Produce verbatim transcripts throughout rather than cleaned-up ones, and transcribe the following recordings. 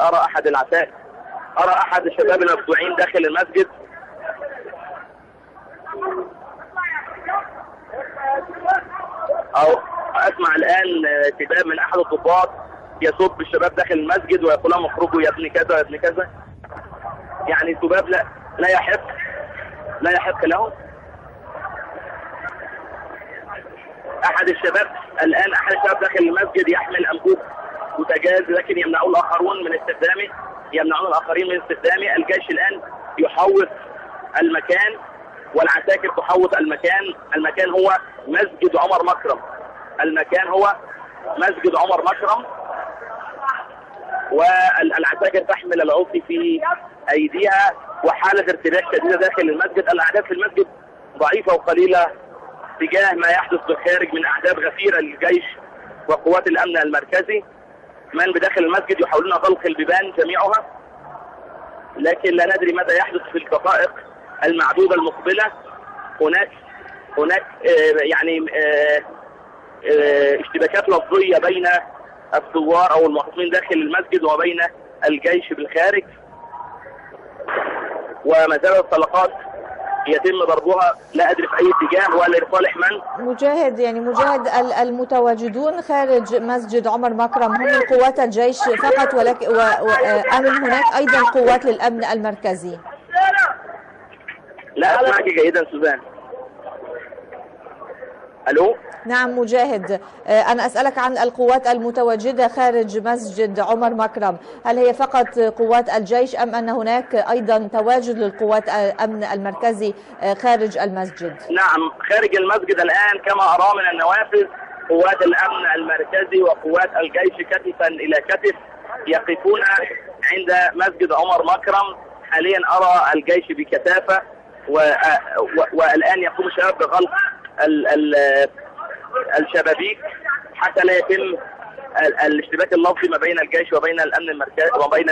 أرى أحد العساكر أرى أحد الشباب المفزوعين داخل المسجد. أو أسمع الآن شباب من أحد الضباط يسب الشباب داخل المسجد ويقول لهم اخرجوا يا ابن كذا يا ابن كذا. يعني الشباب لا لا يحق لا يحق لهم. أحد الشباب الآن أحد الشباب داخل المسجد يحمل أنبوب بوتاجاز، لكن يمنعون الآخرون من استخدامه، يمنعون الآخرين من استخدامه. الجيش الآن يحوط المكان والعساكر تحوط المكان. المكان هو مسجد عمر مكرم. المكان هو مسجد عمر مكرم، والعساكر تحمل العصي في أيديها، وحالة ارتباك شديدة داخل المسجد. الأعداد في المسجد ضعيفة وقليلة تجاه ما يحدث بالخارج من أعداد غفيرة للجيش وقوات الأمن المركزي. من بداخل المسجد يحاولون غلق البيبان جميعها، لكن لا ندري ماذا يحدث في الدقائق المعدودة المقبلة. هناك هناك آه يعني آه آه اشتباكات لفظية بين الثوار أو المعتصمين داخل المسجد وبين الجيش بالخارج، وما زالت الطلقات يتم ضربها لا ادري في اي اتجاه ولا لصالح من. مجاهد يعني مجاهد المتواجدون خارج مسجد عمر مكرم هم من قوات الجيش فقط، ولكن وامن هناك ايضا قوات للامن المركزي؟ لا اسمعك جيدا سوزان. الو. نعم مجاهد، أنا أسألك عن القوات المتواجدة خارج مسجد عمر مكرم، هل هي فقط قوات الجيش أم أن هناك أيضا تواجد للقوات الأمن المركزي خارج المسجد؟ نعم، خارج المسجد الآن كما أرى من النوافذ قوات الأمن المركزي وقوات الجيش كتفا إلى كتف يقفون عند مسجد عمر مكرم. حاليا أرى الجيش بكثافة، والآن يقوم الشباب بغلق ال ال الشبابيك حتى لا يتم الاشتباك اللفظي ما بين الجيش وبين الامن المركزي وبين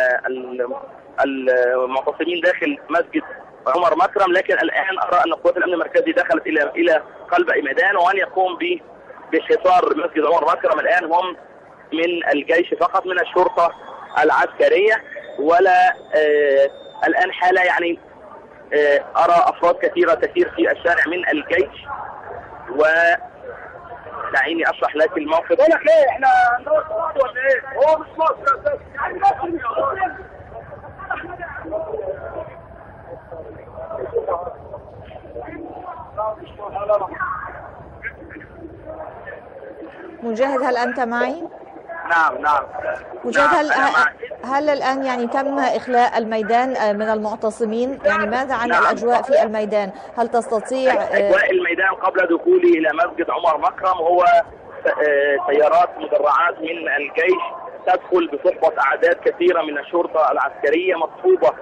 المعتصمين داخل مسجد عمر مكرم. لكن الان ارى ان قوات الامن المركزي دخلت الى الى قلب ميدان، وان يقوم بحصار مسجد عمر مكرم الان هم من الجيش فقط، من الشرطه العسكريه. ولا آه الان حاله يعني آه ارى افراد كثيره تسير في الشارع من الجيش. و دعيني اشرح لك الموقف. بقول لك ايه، احنا ولا ايه؟ هو مش مصر اساسا. مجاهد هل انت معي؟ نعم نعم مجاهد هل هل الان يعني تم اخلاء الميدان من المعتصمين؟ يعني ماذا عن نعم. الاجواء في الميدان؟ هل تستطيع اجواء الميدان قبل دخولي الى مسجد عمر مكرم هو سيارات مدرعات من الجيش تدخل بصحبة اعداد كثيرة من الشرطة العسكرية مصحوبة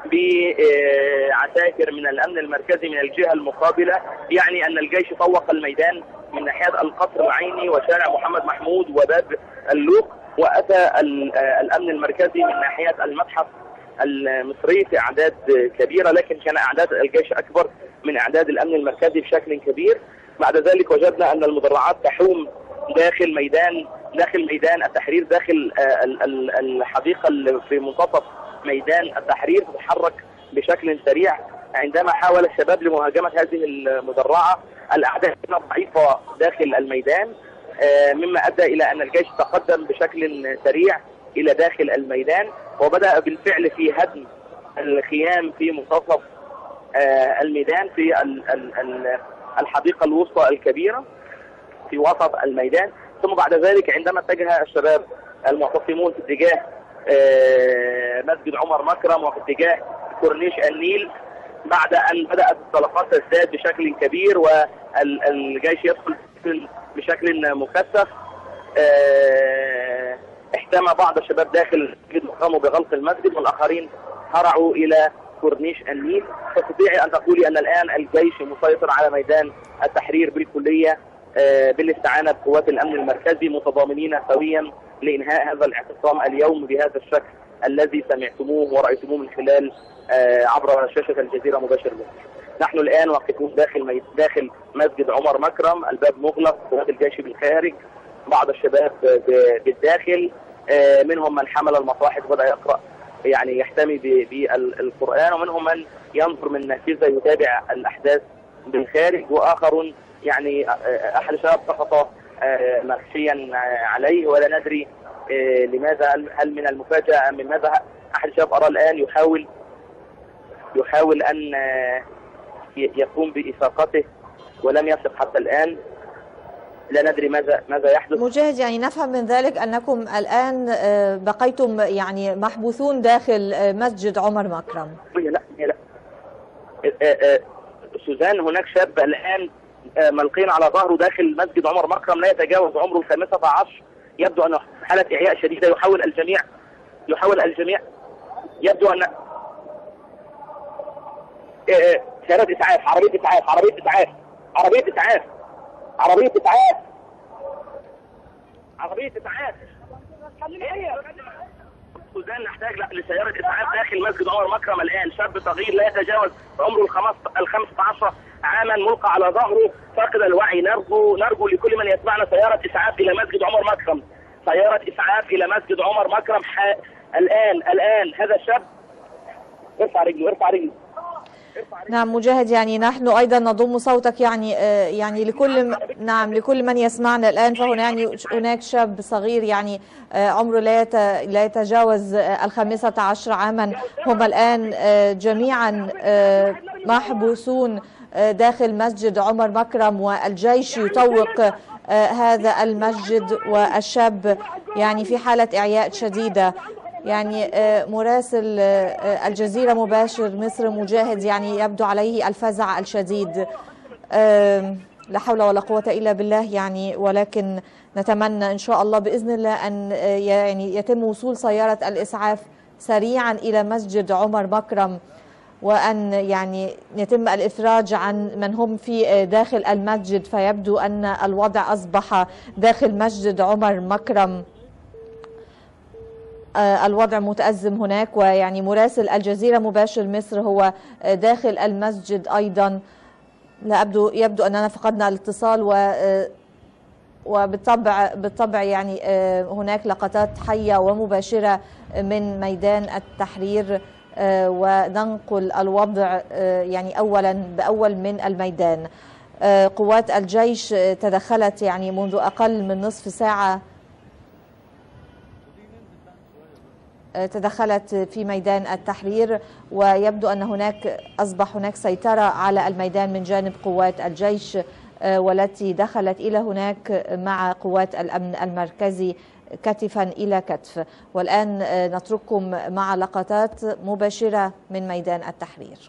بعساكر من الامن المركزي من الجهة المقابلة. يعني ان الجيش طوق الميدان من ناحية القصر العيني وشارع محمد محمود وباب اللوق، واتى الامن المركزي من ناحية المتحف المصري في اعداد كبيرة، لكن كان اعداد الجيش اكبر من اعداد الامن المركزي بشكل كبير. بعد ذلك وجدنا ان المدرعات تحوم داخل ميدان داخل ميدان التحرير، داخل الحديقة في منتصف ميدان التحرير، تتحرك بشكل سريع. عندما حاول الشباب لمهاجمة هذه المدرعة الاعداد ضعيفة داخل الميدان، مما ادى الى ان الجيش تقدم بشكل سريع الى داخل الميدان، وبدأ بالفعل في هدم الخيام في منتصف الميدان في الحديقة الوسطى الكبيرة في وسط الميدان. ثم بعد ذلك عندما اتجه الشباب المعتصمون في اتجاه مسجد عمر مكرم وفي اتجاه كورنيش النيل، بعد ان بدأت الطلقات تزداد بشكل كبير والجيش يدخل بشكل مكثف، احتمى بعض الشباب داخل المسجد وقاموا بغلق المسجد، والاخرين هرعوا الى كورنيش النيل. تستطيع ان تقولي ان الان الجيش مسيطر على ميدان التحرير بالكلية بالاستعانة بقوات الامن المركزي، متضامنين سويا لانهاء هذا الاعتصام اليوم بهذا الشكل الذي سمعتموه ورأيتموه من خلال عبر شاشة الجزيرة مباشر مصر. نحن الآن واقفون داخل داخل مسجد عمر مكرم، الباب مغلق، قوات الجيش بالخارج، بعض الشباب بالداخل، منهم من حمل المصاحف وبدأ يقرأ يعني يحتمي بالقرآن، ومنهم من ينظر من نافذة يتابع الأحداث بالخارج، وآخر يعني أحد الشباب سقط مغشيا عليه ولا ندري لماذا، هل من المفاجأة أم من ماذا. أحد الشباب أرى الآن يحاول يحاول أن يقوم بإفاقته ولم يصل حتى الآن، لا ندري ماذا ماذا يحدث. مجاهد، يعني نفهم من ذلك أنكم الآن بقيتم يعني محبوسون داخل مسجد عمر مكرم. لا لا سوزان، هناك شاب الآن ملقين على ظهره داخل مسجد عمر مكرم لا يتجاوز عمره الخامسة عشر، يبدو أنه في حالة إعياء شديدة. يحاول الجميع يحاول الجميع يبدو أن سيارات إسعاف، عربية إسعاف عربية إسعاف عربية إسعاف عربية إسعاف عربية إسعاف سوزان، نحتاج لسيارة إسعاف داخل مسجد عمر مكرم الآن. شاب صغير لا يتجاوز عمره الخامسة عشر عاما ملقى على ظهره فاقد الوعي. نرجو نرجو لكل من يسمعنا سيارة إسعاف إلى مسجد عمر مكرم، سيارة إسعاف إلى مسجد عمر مكرم ح... الآن الآن هذا الشاب. ارفع رجله ارفع رجله نعم مجاهد، يعني نحن أيضا نضم صوتك يعني يعني لكل نعم لكل من يسمعنا الآن. فهنا يعني هناك شاب صغير يعني عمره لا لا يتجاوز الخامسة عشر عاما، هم الآن جميعا محبوسون داخل مسجد عمر مكرم، والجيش يطوق هذا المسجد، والشاب يعني في حالة إعياء شديدة. يعني مراسل الجزيرة مباشر مصر مجاهد يعني يبدو عليه الفزع الشديد، لا حول ولا قوة إلا بالله يعني. ولكن نتمنى إن شاء الله بإذن الله أن يعني يتم وصول سيارة الإسعاف سريعا إلى مسجد عمر مكرم، وأن يعني يتم الإفراج عن من هم في داخل المسجد. فيبدو أن الوضع أصبح داخل مسجد عمر مكرم الوضع متأزم هناك، ويعني مراسل الجزيرة مباشر مصر هو داخل المسجد أيضا. لا يبدو يبدو أننا فقدنا الاتصال، و وبالطبع بالطبع يعني هناك لقطات حية ومباشرة من ميدان التحرير، وننقل الوضع يعني أولا بأول من الميدان. قوات الجيش تدخلت يعني منذ أقل من نصف ساعة، تدخلت في ميدان التحرير، ويبدو أن هناك أصبح هناك سيطرة على الميدان من جانب قوات الجيش، والتي دخلت إلى هناك مع قوات الأمن المركزي كتفا إلى كتف. والآن نترككم مع لقطات مباشرة من ميدان التحرير.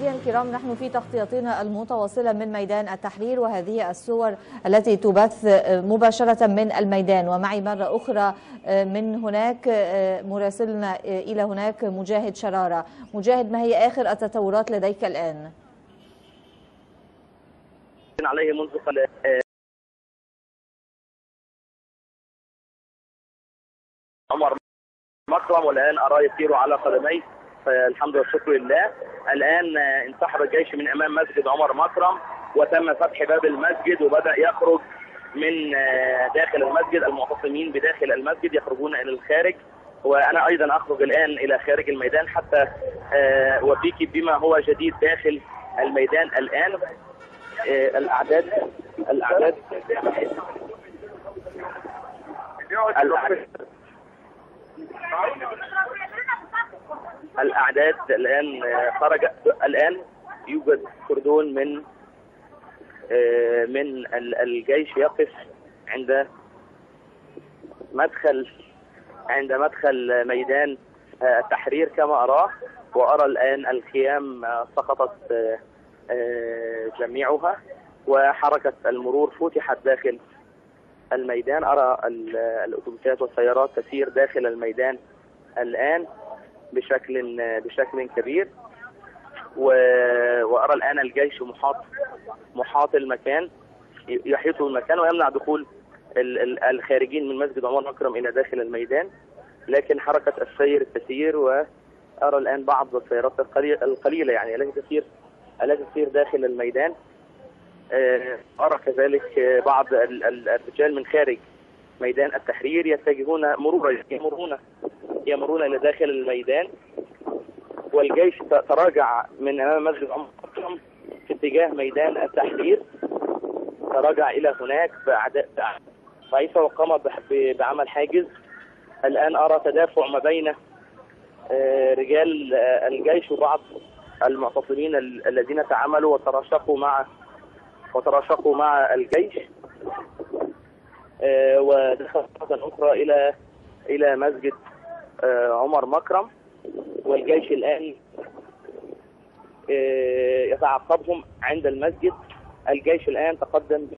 مشاهدينا الكرام، نحن في تغطيتنا المتواصلة من ميدان التحرير، وهذه الصور التي تبث مباشرة من الميدان. ومعي مرة أخرى من هناك مراسلنا إلى هناك مجاهد شرارة. مجاهد، ما هي آخر التطورات لديك الآن؟ عليه منذ عمر مكرم، والآن أراه يسير على قدميه، فالحمد والشكر لله. الآن انسحب الجيش من أمام مسجد عمر مكرم، وتم فتح باب المسجد، وبدأ يخرج من داخل المسجد. المعتصمين بداخل المسجد يخرجون إلى الخارج، وأنا أيضا أخرج الآن إلى خارج الميدان حتى أوفيك بما هو جديد داخل الميدان الآن. الأعداد الأعداد الأعداد الأعداد الآن خرج. الآن يوجد كردون من من الجيش يقف عند مدخل عند مدخل ميدان التحرير كما أراه، وأرى الآن الخيام سقطت جميعها، وحركة المرور فتحت داخل الميدان. أرى الأتوبيسات والسيارات تسير داخل الميدان الآن بشكل بشكل كبير، وأرى الآن الجيش محاط محاط المكان، يحيط المكان ويمنع دخول الخارجين من مسجد عمر مكرم إلى داخل الميدان، لكن حركة السير تسير. وأرى الآن بعض السيارات القليلة يعني التي تسير التي تسير داخل الميدان. أرى كذلك بعض الرجال من خارج ميدان التحرير يتجهون مرورا يمرون يمرون إلى داخل الميدان، والجيش تراجع من أمام مسجد عمر مكرم في اتجاه ميدان التحرير، تراجع إلى هناك بعيث وقام بعمل حاجز. الآن أرى تدافع ما بين رجال الجيش وبعض المعتصمين الذين تعاملوا وتراشقوا مع وتراشقوا مع الجيش، ودخل مرة أخرى إلى إلى مسجد عمر مكرم، والجيش الآن يتعقبهم عند المسجد. الجيش الآن تقدم